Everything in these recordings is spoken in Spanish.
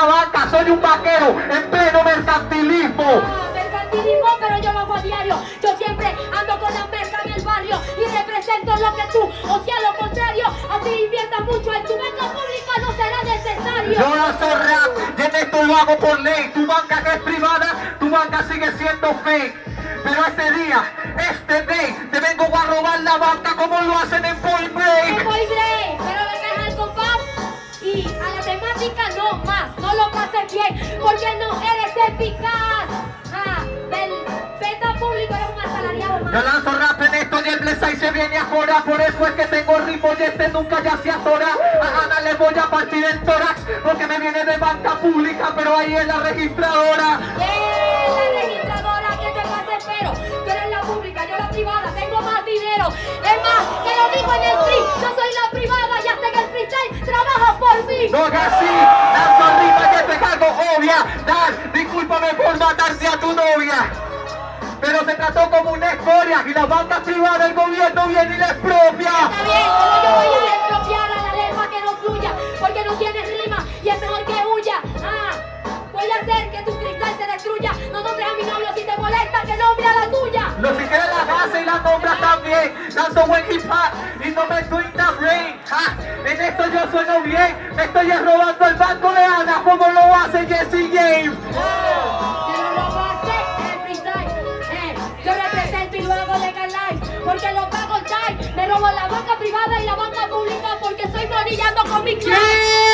la banca, soy un vaquero en pleno mercantilismo. Mercantilismo, pero yo lo hago a diario. Yo siempre ando con la merca en el barrio y represento lo que tú, o sea, lo contrario. Así inviertas mucho en tu banca pública, no será necesario. Yo lanzo rap, y en esto lo hago por ley. Tu banca que es privada, tu banca sigue siendo fake. Pero este día, este day, te vengo a robar la banca como lo hacen en Point Break. En Point Break, pero le dejas al compás y a la temática no más. No lo pases bien porque no eres eficaz. Del beta público eres un asalariado más. Yo lanzo rap en esto y el Blessay se viene ahora. Por eso es que tengo ritmo y este nunca ya se atora. A Ana le voy a partir el tórax porque me viene de banca pública, pero ahí es la registradora. La registradora, ¿qué te pasa? Pero tú eres la pública, yo la privada, tengo más dinero. Es más, te lo digo en el free, yo soy la privada y hasta que el freestyle trabaja por mí. No que así, lanzo rima que te cargo obvia. Dar, discúlpame por matarte a tu novia. Pero se trató como una escoria y la banca privada del gobierno viene y la expropia. Está bien, pero yo voy a expropiar a la lengua que no fluya, porque no tienes rima y es mejor que huya. Voy a hacer que tu freestyle se destruya. No nombres a mi novio si te molesta, que nombre a la tuya. Lo si quieres la base y la nombras también. Lanzo buen hip hop y no me estoy in the brain. En esto yo sueno bien. Me estoy robando el banco de Ana como lo hace Jesse James. Yo no lo hace el freestyle. Yo represento y lo hago legal life, porque lo pago el time. Me robo la banca privada y la banca pública porque estoy monillando con mi clan.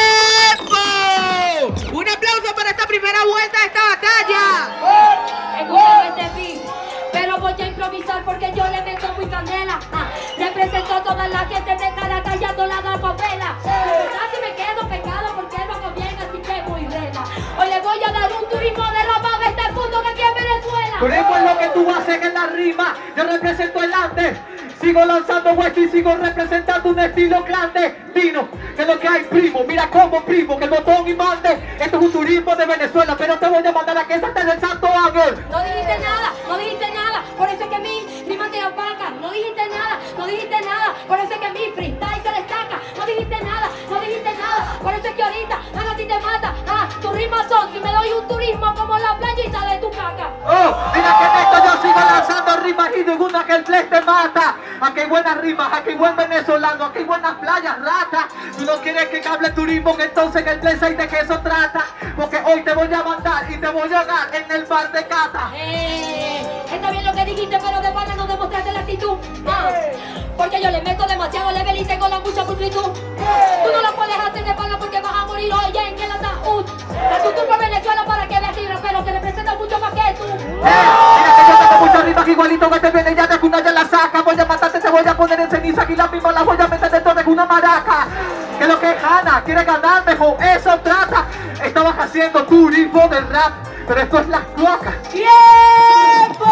¡Tiempo! ¡Un aplauso para esta primera vuelta de esta batalla! Escuchando este beat, pero voy a improvisar porque yo le meto muy candela. Represento a toda la gente de cara callando la papela. Casi me quedo pegado porque él va bien, así que muy rela. Hoy le voy a dar un turismo de ropa a este punto que aquí en Venezuela. Turismo es lo que tú haces en la rima. Yo represento el arte. Sigo lanzando West y sigo representando un estilo clandestino. Que es lo que hay, primo. Mira cómo, primo, que el botón y mande. Esto es un turismo de Venezuela, pero te voy a mandar a que saltes del Santo Ángel. No dijiste nada, no dijiste nada. Por eso es que mi rima te opaca. No dijiste nada, no dijiste nada. Por eso es que mi freestyle se destaca. No dijiste nada, no dijiste nada. Por eso es que ahorita a ti te mata. Tus rimas son, si me doy un turismo como la playita de tu caca. Oh, mira que en esto yo sigo lanzando rimas y ninguna que el flex te mata. Aquí hay buenas rimas, aquí hay buen venezolano, aquí hay buenas playas, rata. Tú no quieres que hable turismo, que entonces que el Blessay de que eso trata. Porque hoy te voy a mandar y te voy a ahogar en el bar de Cata. Está bien lo que dijiste, pero de pana no demostraste la actitud. Porque yo le meto demasiado level y tengo la mucha pulcritud. Tú no lo puedes hacer de pana porque vas a morir hoy en el ataúd. Tú por Venezuela para que veas libra, pero que representa mucho más que tú. Mira que yo tengo muchas rimas igualito que te viene ya de cuna ya la saca. Voy a matarte, te voy a poner en ceniza y la misma la voy a meter dentro de una maraca. Que lo que gana, quiere ganar mejor, eso trata. Estabas haciendo turismo del rap, pero esto es las cloacas. ¡Tiempo!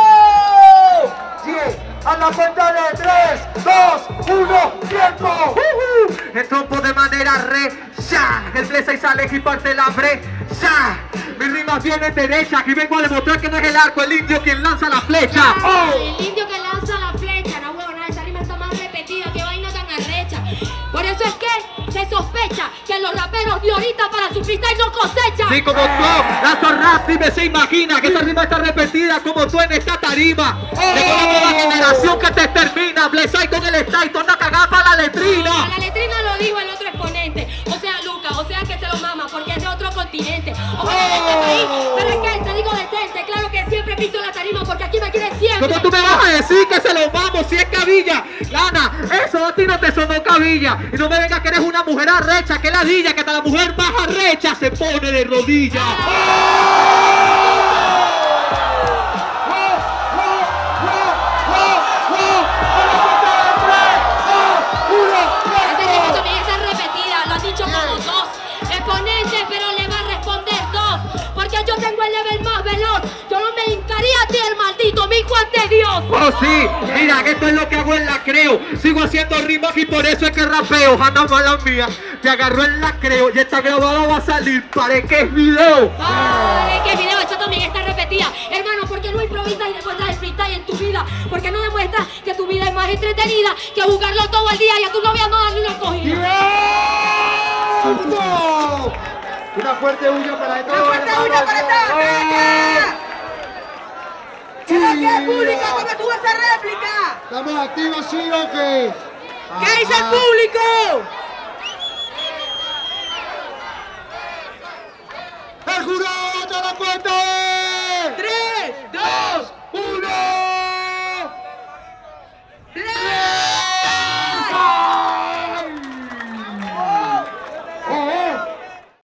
A la cuenta de 3, 2, 1, ¡tiempo! El trompo de manera ya. El Blessay sale y parte la brecha. Mis rimas vienen derechas y vengo a demostrar que no es el arco, el indio quien lanza la flecha. El indio que lanza la flecha, no huevona, esa rima está más repetida, que vaina tan arrecha. Por eso es que se sospecha que los raperos de ahorita para su freestyle no cosechan. Sí, como tú, lanzo rap, dime se imagina que esta rima está repetida como tú en esta tarima. Tengo la nueva generación que te extermina. Blessay con el style, torna a cagar para la letrina. A la letrina lo dijo el otro exponente, o sea Luca, o sea que se lo mama porque es de otro continente. O sea, de este país, pero es que te digo detente, claro que siempre piso la tarima porque aquí me quieren siempre. ¿Cómo tú me vas a decir que se lo vamos si es cabilla? Lana, eso a ti no te sonó cabilla. Y no me vengas que eres una mujer arrecha, que ladilla, que hasta la mujer más arrecha se pone de rodillas. Esa rima también está repetida, lo han dicho como dos exponentes, pero le va a responder dos, porque yo tengo el level más veloz. Yo no me hincaría a ti el maldito mico ante Dios. Oh sí, mira que esto es lo que hago en la creo. Sigo haciendo rimas y por eso es que rapeo. Anda mala mía, te agarró en la creo y esta grabada va a salir. ¿Para qué es video? Vale, qué video, eso también está repetida. Hermano, ¿por qué no improvisas y demuestras el freestyle en tu vida? ¿Por qué no demuestras que tu vida es más entretenida que jugarlo todo el día y a tu novia no darle una cogida? Una fuerte huya para ¡Una todos. fuerte huya para esta batalla! ¿Qué es lo que el público? ¿Cómo estuvo esa réplica? ¿Estamos activos, sí o qué? ¿Qué dice el público? ¡El jurado te la cuenta!